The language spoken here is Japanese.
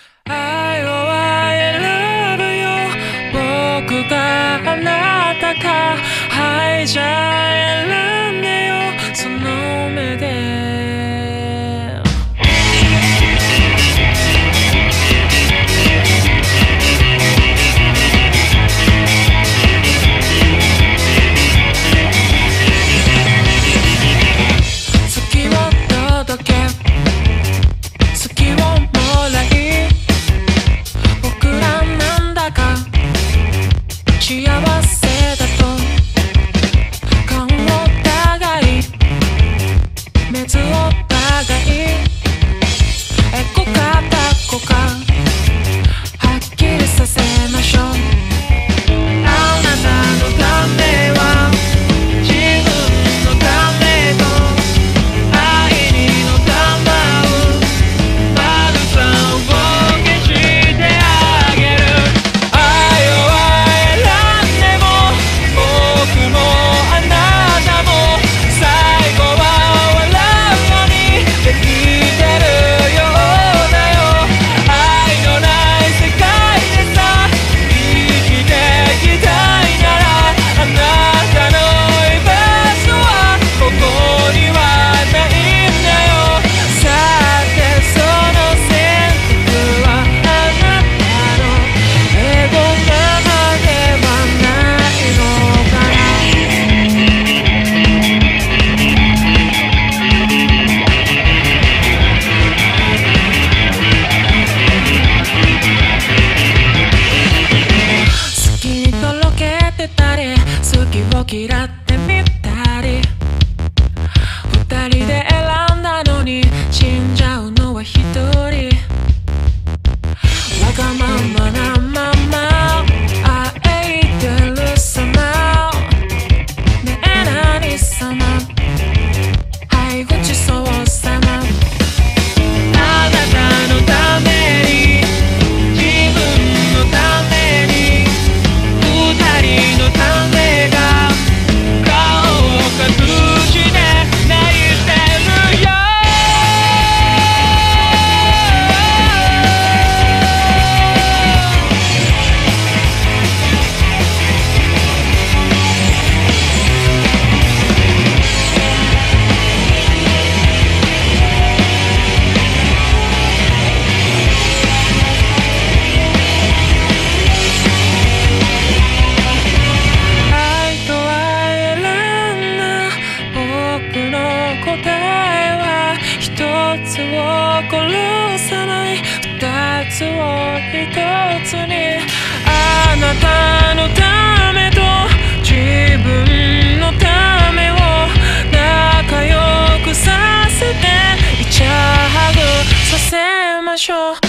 愛は選ぶよ僕かあなたかはいじゃあ選んでよその目で幸せだと勘を互い熱を互いエコかタコかはっきりさせましょうあなたのためは自分のためと愛にのたまうバルサを冒険してあげる愛を嫌ってみたり二人で選んだのに死んじゃうのは一人わがままなまま会えてる様ねえ何様はいごちそうさまあなたのために自分のために二人のためが一つを殺さない二つを一つにあなたのためと自分のためを仲良くさせてイチャハグさせましょう